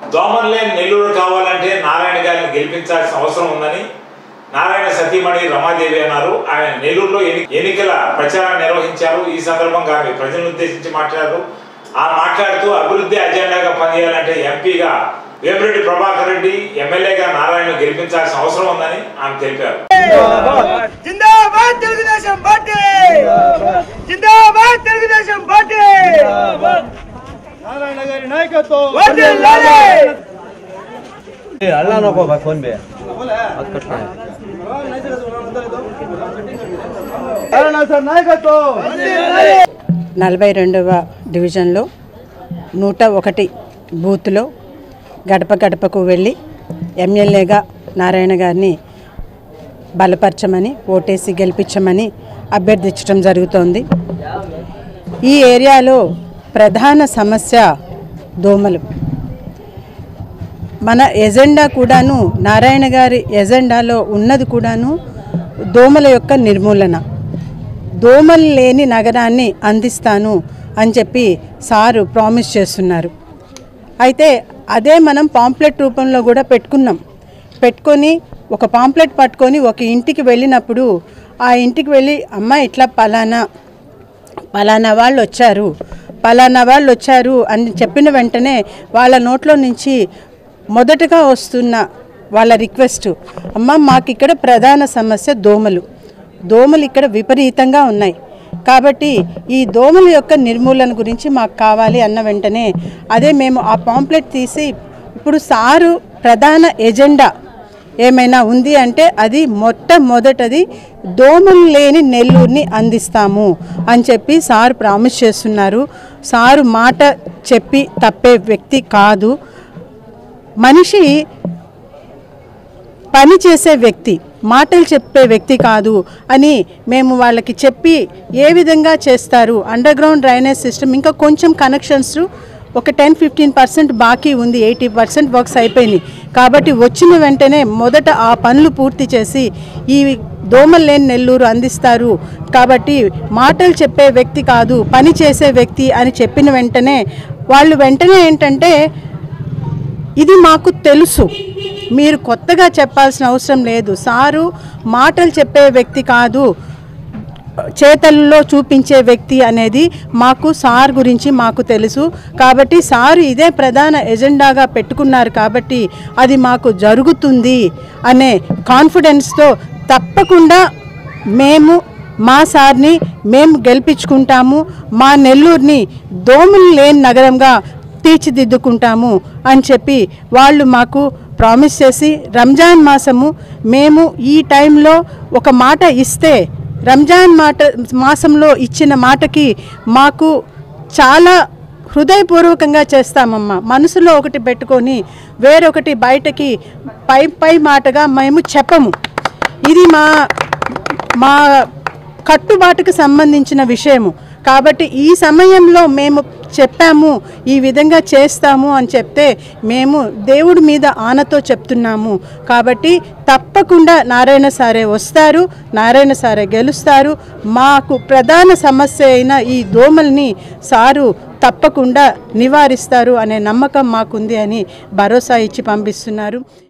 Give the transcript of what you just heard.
దోమర్లే నెల్లూరు కావాలంటే నారాయణ గారిని గెలిపించాల్సిన అవసరం ఉందని నారాయణ సతీమణి రమాదేవి అన్నారు. ఆయన నెల్లూరులో ఎన్నికల ప్రచారం నిర్వహించారు. ఈ సందర్భంగా ఆమె ప్రజలను ఉద్దేశించి మాట్లాడారు. మాట్లాడుతూ అభివృద్ధి అజెండాగా పనిచేయాలంటే ఎంపీగా వేమిరెడ్డి ప్రభాకర్ రెడ్డి, ఎమ్మెల్యేగా నారాయణ గెలిపించాల్సిన అవసరం ఉందని ఆమె తెలిపారు. జిందాబాద్ తెలుగుదేశం పార్టీ, జిందాబాద్ తెలుగుదేశం పార్టీ, నారాయణ గారి నాయకత్వం వర్ధిల్లాలి. अल्लाह नो को फोन पे నాయకత్వం 42వ డివిజన్లో 101 బూత్లో గడప గడపకు వెళ్ళి ఎమ్మెల్యేగా నారాయణ గారిని బలపరచమని ఓటేసి గెలిపించమని అభ్యర్థించడం జరుగుతోంది. ఈ ఏరియాలో ప్రధాన సమస్య దోమలు. మన ఎజెండా కూడాను నారాయణ గారి ఎజెండాలో ఉన్నది కూడాను దోమల యొక్క నిర్మూలన. దోమలు లేని నగరాన్ని అందిస్తాను అని చెప్పి సారు ప్రామిస్ చేస్తున్నారు. అయితే అదే మనం పాంప్లెట్ రూపంలో కూడా పెట్టుకొని ఒక పాంప్లెట్ పట్టుకొని ఒక ఇంటికి వెళ్ళినప్పుడు ఆ ఇంటికి వెళ్ళి అమ్మ ఇట్లా పలానా వాళ్ళు వచ్చారు అని చెప్పిన వెంటనే వాళ్ళ నోట్లో నుంచి మొదటగా వస్తున్న వాళ్ళ రిక్వెస్ట్, అమ్మ మాకు ఇక్కడ ప్రధాన సమస్య దోమలు ఇక్కడ విపరీతంగా ఉన్నాయి కాబట్టి ఈ దోమల యొక్క నిర్మూలన గురించి మాకు కావాలి అన్న వెంటనే అదే మేము ఆ పాంప్లెట్ తీసి ఇప్పుడు సారు ప్రధాన ఎజెండా ఏమైనా ఉంది అంటే అది మొట్టమొదటిది దోమలు లేని నెల్లూరుని అందిస్తాము అని చెప్పి సారు ప్రామిస్ చేస్తున్నారు. సారు మాట చెప్పి తప్పే వ్యక్తి కాదు. మనిషి పని చేసే వ్యక్తి, మాటలు చెప్పే వ్యక్తి కాదు అని మేము వాళ్ళకి చెప్పి ఏ విధంగా చేస్తారు. అండర్ గ్రౌండ్ డ్రైనేజ్ సిస్టమ్ ఇంకా కొంచెం కనెక్షన్స్ ఒక 10-15% బాకీ ఉంది, 80% వర్క్స్ అయిపోయినాయి కాబట్టి వచ్చిన వెంటనే మొదట ఆ పనులు పూర్తి చేసి ఈ దోమలు లేని నెల్లూరు అందిస్తారు కాబట్టి మాటలు చెప్పే వ్యక్తి కాదు పని చేసే వ్యక్తి అని చెప్పిన వెంటనే వాళ్ళు వెంటనే ఏంటంటే ఇది మాకు తెలుసు, మీరు కొత్తగా చెప్పాల్సిన అవసరం లేదు, సారు మాటలు చెప్పే వ్యక్తి కాదు చేతల్లో చూపించే వ్యక్తి అనేది మాకు సార్ గురించి మాకు తెలుసు కాబట్టి సారు ఇదే ప్రధాన ఎజెండాగా పెట్టుకున్నారు కాబట్టి అది మాకు జరుగుతుంది అనే కాన్ఫిడెన్స్తో తప్పకుండా మేము మా సార్ని మేము గెలిపించుకుంటాము, మా నెల్లూరుని దోమలు లేని నగరంగా తీర్చిదిద్దుకుంటాము అని చెప్పి వాళ్ళు మాకు ప్రామిస్ చేసి రంజాన్ మాసము మేము ఈ టైంలో ఒక మాట ఇస్తే రంజాన్ మాసంలో ఇచ్చిన మాటకి మాకు చాలా హృదయపూర్వకంగా చేస్తామమ్మా. మనసులో ఒకటి పెట్టుకొని వేరొకటి బయటకి పై మాటగా మేము చెప్పము. ఇది మా కట్టుబాటుకు సంబంధించిన విషయము కాబట్టి ఈ సమయంలో మేము చెప్పాము ఈ విధంగా చేస్తాము అని చెప్తే మేము దేవుడి మీద ఆనతో చెప్తున్నాము కాబట్టి తప్పకుండా నారాయణ సారే వస్తారు, నారాయణ సారే గెలుస్తారు. మాకు ప్రధాన సమస్య అయిన ఈ దోమల్ని సారు తప్పకుండా నివారిస్తారు అనే నమ్మకం మాకుంది అని భరోసా ఇచ్చి పంపిస్తున్నారు.